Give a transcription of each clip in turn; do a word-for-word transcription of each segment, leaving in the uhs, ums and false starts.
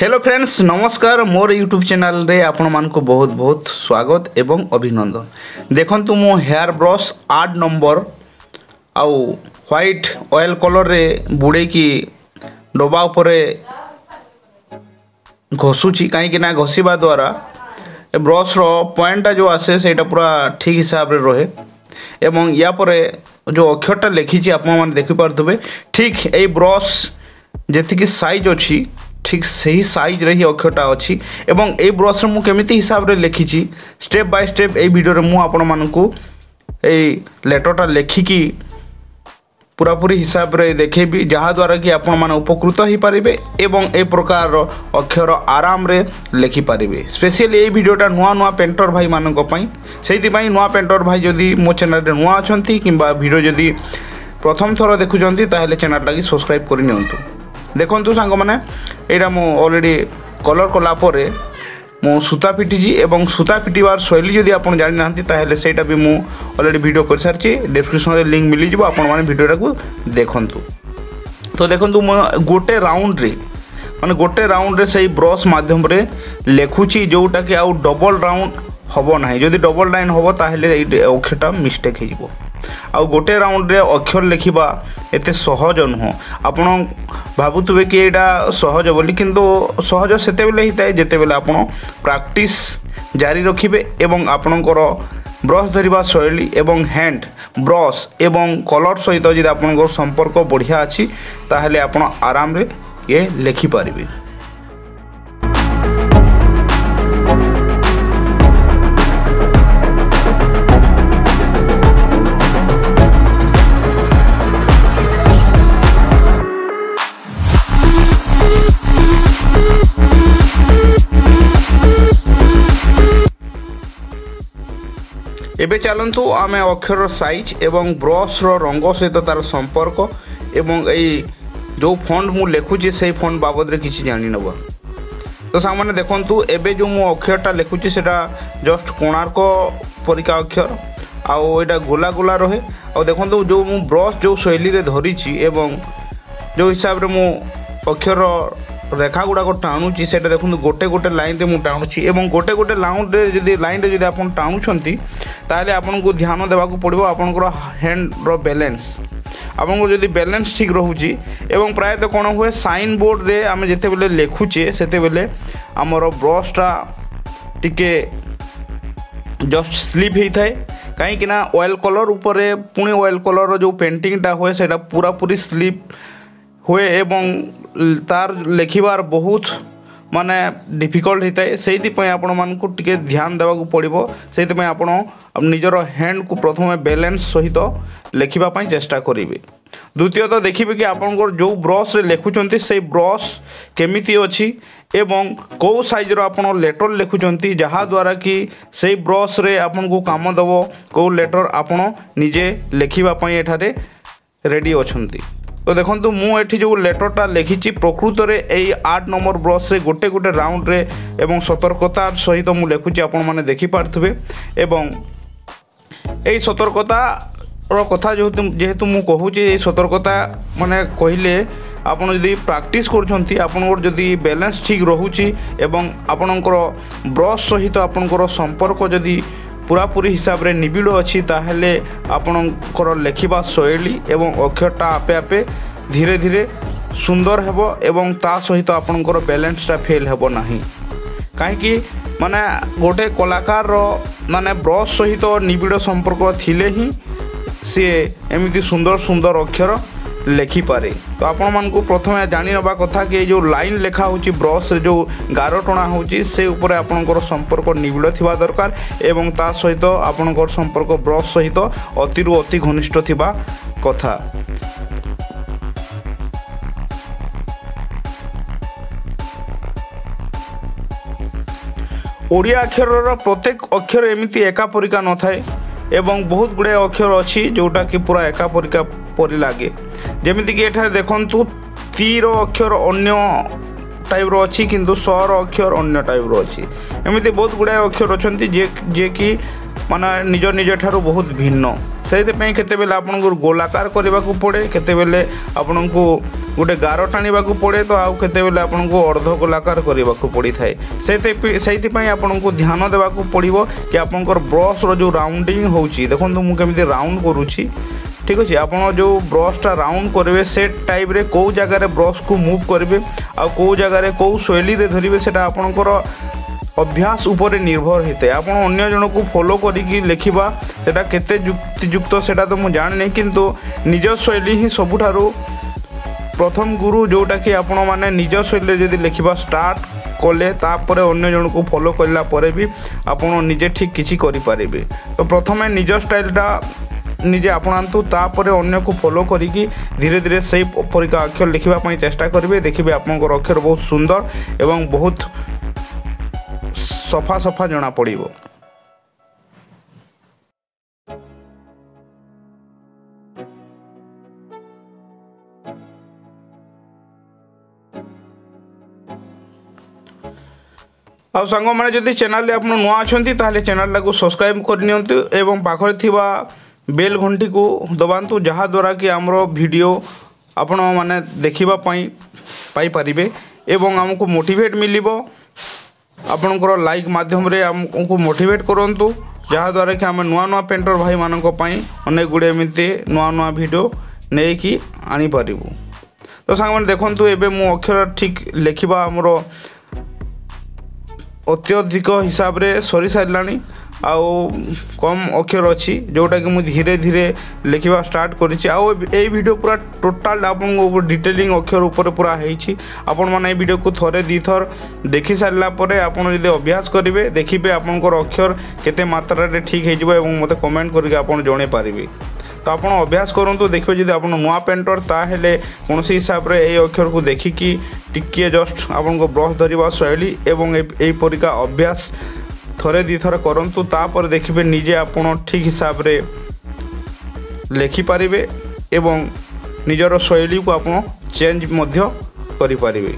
Hello friends नमस्कार मोर YouTube channel रे आपण मानक बहुत बहुत स्वागत एवं अभिनंदन। देखंतु मो हेयर ब्रश आठ नंबर आउ व्हाइट ऑयल कलर रे बुड़े की डबा उपरे घसुची कहीं ना घसीबा द्वारा ए ब्रश रो पॉइंटा जो आसे सेटा पूरा ठीक हिसाब रे रहे एवं या परे जो अक्षरटा लिखी आप देखि पारथबे ठीक ए ब्रश जेतिकी साइज अच्छी ठीक सही साइज रे ही अक्षरटा अच्छी एवं ए ब्रश मु केमिति हिसाब रे लिखिची स्टेप बाय स्टेप ए वीडियो रे मु आपण मानकू ए लेटरटा लिखिकी पूरा पूरी हिसाब रे देखेबी जहाँ द्वारा कि आपण माने उपकृत ही पारिबे एवं ए प्रकार अक्षर आराम रे लिखि पारिबे। स्पेशली ए वीडियोटा नुआ नुआ पेंटर भाई मानक पई सेति पई नुआ पेंटर भाई जदी मो चैनल रे नुआ अछंती किंबा वीडियो जदी प्रथम थर देखुचंती ताहले चैनल लागी सब्सक्राइब करि नियंतु। देखंतु सांग माने एटा मो ऑलरेडी कलर कला परे मो सूता पिटिची एवं सूता पिटिबार शैली जदि आपण जानि नांती ताहले सेटा भी मो ऑलरेडी वीडियो कर सारची डिस्क्रिप्शन रे लिंक मिली जिवो आपण माने वीडियोटा को देखंतु। तो देखंतु मो गोटे राउंड रे माने गोटे राउंड रे सही ब्रश माध्यम रे लेखुची जोटा कि आउ डबल राउंड हबो नाही जदि डबल लाइन हबो ताहले एई अक्षरटा मिस्टेक हे जिवो आउ गोटे राउंड रे अक्षर लिखिबा एते सहज नुह आपण भाबुतबे कि एटा सहज बोली किंतु सहज सेते बेले हिताए जेते बेले आपण प्रैक्टिस जारी रखिबे एवं आपणकर ब्रश धरिबा शैली एवं हैंड ब्रश एवं कलर सहित जदि आपणकर संपर्क बढ़िया अछि ताहले आपण आराम रे ये लिखि पारिबे। एबे चलतु आम अक्षर साइज एवं ब्रश रो रंग सहित तार संपर्क एवं ए जो फॉन्ट मु लिखुची से फॉन्ट बाबद रे किछि जानि नबा। तो सामान्य देखंतु एबे जो मु अक्षरटा लिखुची सेटा जस्ट कोणार्क परिका अक्षर आउ एटा गोला गोला रहे आउ देखंतु जो मु ब्रश जो शैली रे धरिची एवं जो हिसाब रे मु अक्षर रेखा गुड़ा को टाणुची से देखो गोटे गोटे लाइन रे मु टाणुची एवं गोटे गोटे लाइन रे जदि लाइन रे जदि आपन टाणुछंती ताले आपन को ध्यान देबा को पड़िबो आपनकर हैंड रो बैलेंस आपन को जदि बैलेंस ठीक रहूची एवं प्राय तो कोन हुए साइन बोर्ड रे आमे जेते बेले लेखुचे सेते बेले हमर ब्रशटा टिके जस्ट स्लिप हेई थाए कहीं कि ना ऑयल कलर ऊपर पुणी ऑयल कलर जो पेंटिंगटा हुए सेटा पूरा पूरी स्लिप हुए एवं तार लिखिबार बहुत माने डिफिकल्ट होता है से आपण मानक टिके ध्यान देवा पड़ो से आपण निजर हैंड को प्रथम बैलेंस सहित लिखिबा पई चेष्टा करेंगे। द्वितीयतः देखिए कि आपंकर जो ब्रश रे लिखुचंती से ब्रश केमिति अछि एवं कौ साइज रो आपण लेटर लिखुचंती जहाँ द्वारा कि से ब्रश रे आपन को काम दबो कौ लेटर आपण निजे लिखिबा पई एठारे रेडी अछंती। तो देखो मुझे जो लेटरटा लिखी प्रकृत में यही आठ नंबर ब्रश रे गोटे गोटे राउंड रे एवं सतर्कता सहित तो मुझे लिखुची आपण मैंने देखिपारे एवं यही सतर्कता कथा जेहेतु जेहेतु मुझे कहूँ सतर्कता माने कहले आपड़ जदि प्रैक्टिस करछंती आपनकर जदि बैलेंस ठीक रोची एवं आपणकर ब्रश सहित आपणकर संपर्क जदि पूरा पूरी हिसाब रे निबिड़ अच्छी ताहले आपणकर लिखिबा शैली एवं अक्षरटा आपे आपे धीरे धीरे सुंदर हेबो एवं ता सहित आपणकर बैलेंसटा फेल हेबो नाही कहीं माने गोटे कलाकार रो माने ब्रश सहित निबिड़ संपर्क थिले ही सी एमिति सुंदर सुंदर अक्षर लिखिपारे। तो आपण मानकु प्रथमे जानि नबा कथा कि जो लाइन लेखा होची ब्रश रे जो गार टणा होची से ऊपर आपणकर संपर्क निबिड़ थिबा दरकार एवं ता सहित आपणकर संपर्क ब्रश सहित अति रु अति घनिष्ठ थिबा कथा। ओडिया अक्षर प्रत्येक अक्षर एमिति एका परिका न थाए एवं बहुत गुड़े अक्षर अच्छी जोटा कि पूरा एका परिका परि लागे जमीती कि एठारे देखंतु तीर अक्षर अन्य टाइप रो अच्छी किंतु सर अक्षर अन्य टाइप रो अच्छी एमिति बहुत गुड़ाए अक्षर अच्छी जे जे कि माने निज निज ठारू बहुत भिन्न से केते बेले आपन गोलाकार करने को पड़े केते बेले आपन को गोटे गार टाणवाक पड़े तो आउ केते बेले आपको अर्ध गोलाकार करने को पड़ी थाए से आपको ध्यान देवाक पड़ो कि आपंकर ब्रश रो राउंडिंग होची देखो मुझे राउंड करुँची ठीक अच्छे आप जो ब्रशटा राउंड करेंगे से टाइप रे कौ जगार ब्रश को मुव करेंगे आ कौ जगार कौ शैली रे धरिवे सेटा आपणकर अभ्यास उपर निर्भर होता है। आप अन्य जन को फॉलो करिकी लिखा सेटा केते युक्तियुक्त सेटा तो मुझे जानी किंतु निज शैली ही सबुठारु प्रथम गुरु जोटा कि आपण माने निज शैली जदि लिखा स्टार्ट कले तापर अन्य जन को फॉलो करला परे भी आपण निजे ठीक किसी करें। तो प्रथम निज स्टाइलटा निजे आपणातु तापर अन्य को फॉलो करिकी धीरे धीरे से परिका अक्षर लिखापी चेष्टा करेंगे देखिए आपंकर अक्षर बहुत सुंदर एवं बहुत सफा सफा जना पड़िबो। आ सांग मैंने जदि चैनल आप नुआ अच्छा ताहले चैनल को सब्सक्राइब करनियंतु एवं पाखरे थिबा बेल घंटी को दबातु जहाँ द्वारा कि आमर वीडियो आपण माने देखिबा पाई पाई परिबे एवं हमको मोटिवेट मिलिबो आपणकर लाइक माध्यम रे हमको मोटिवेट करंतु जहाँ द्वारा कि आम नुआ नुआ पेंटर भाई मानक पई अनेक गुड़े एमती नुआ नुआ वीडियो नहीं कि आनी पारिबु। तो सांग मैंने देखंतु एबे मो अक्षर ठीक लिखिबा हमर अत्यधिक हिसाब रे सरी सारलानी आउ कम अक्षर अच्छी जोटा कि मुझे धीरे धीरे लिखा स्टार्ट करी आउ ए वीडियो पूरा टोटाल आपको डिटेलिंग अक्षर ऊपर पूरा होती आपण मैंने वीडियो को थरे दी थर देखी सारा पर आपड़ जब अभ्यास करेंगे देखिए आपंकर अक्षर केते मात्रा रे ठीक हो मत कमेंट करके आप जन पारे। तो आप अभ्यास करूँ देखिए जब आप नुआ पेंटर ताहले कौन हिसाब से ये अक्षर को देखिकी टिके जस्ट आपको ब्रश धरवा शैली एवं यहीपरिका अभ्यास थरे दी थर करंतु तापर देखिए निजे आपण ठीक हिसाब रे लिखिपारे एवं निजर शैली को आप चेंज मध्य करि पारिबे।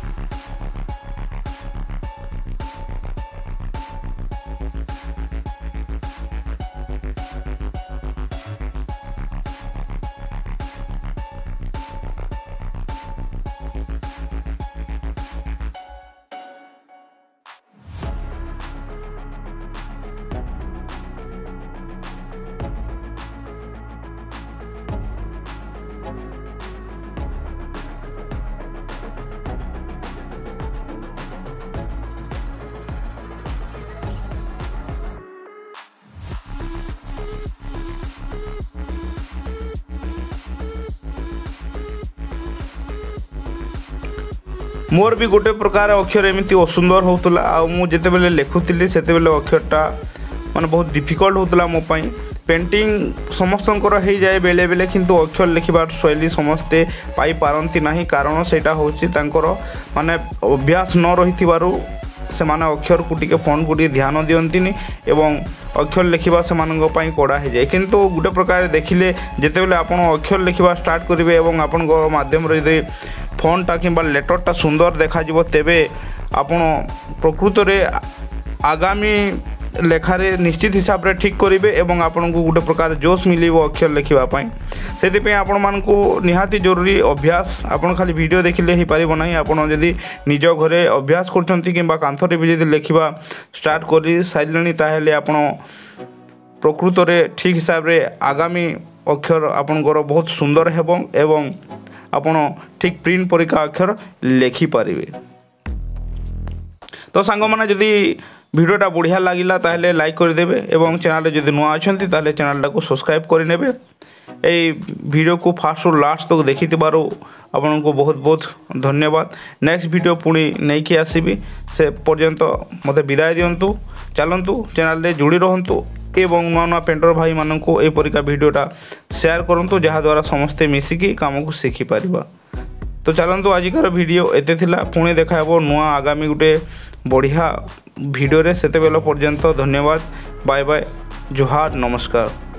मोर भी गोटे प्रकार अक्षर एमती असुंदर होता आ मुझे बेले लिखुली से अक्षरटा माने बहुत डिफिकल्ट होता मो पाई पेंटिंग समस्तंकर हो जाए बेले बेले किंतु अक्षर लिखिबार शैली समस्ते पाई पारंती नहीं कारण सेटा होची तांकर माने अभ्यास न रही से माने अक्षर को टिके फोन को ध्यान दियंतिनी एवं अक्षर लिखा से कड़ा हो जाए किंतु गोटे प्रकार देखिले जिते बेले आपण अक्षर लिखा स्टार्ट करेंगे और आपण माध्यम रे फोनटा कि लेटरटा सुंदर देखा तेबे आपण प्रकृत रे आगामी लेखारे निश्चित हिसाब रे ठीक करेंगे एवं आपन को गोटे प्रकार जोश मिल अक्षर लिखापी से आपण मानक निहाती जरूरी अभ्यास आपण खाली वीडियो देखिले ही पारिबो नहीं आपण जदि निज घरे अभ्यास करछंती किंबा कांथरे भी जदि लिखिबा स्टार्ट करी साइलेनी ताहेले आपण प्रकृत रे ठीक हिसाब रे आगामी अक्षर आपनकर बहुत सुंदर हेबो एवं आपण ठीक प्रिंट परिका अक्षर लिखि पारिबे। तो सांग माने जदि वीडियोटा बढ़िया लगिला ताहले लाइक करदेवे एवं चैनल जदि नुआ अछंती ताहले चैनल को सब्सक्राइब करनेबे। ए वीडियो को फास्ट और लास्ट तक देखि थिबारो आपन को बहुत बहुत धन्यवाद। नेक्स्ट वीडियो पुणी नहीं कि आसीबी से पर्यंत मते विदाय दियंतु। चलंतु चैनल रे जुड़ी रहंतु एवं नुआ नुआ पेंटर भाई मानन को ए परिका वीडियोटा शेयर करंतु जहाँ द्वारा समस्ते मिसिकी काम को शिखि पारिबा। तो चलंतु आजिकार वीडियो एते थिला पुणी देखा हेबो नुआ आगामी गुटे बढ़िया वीडियो रे सेते बेला पर्यंत धन्यवाद। बाय बाय जोहार नमस्कार।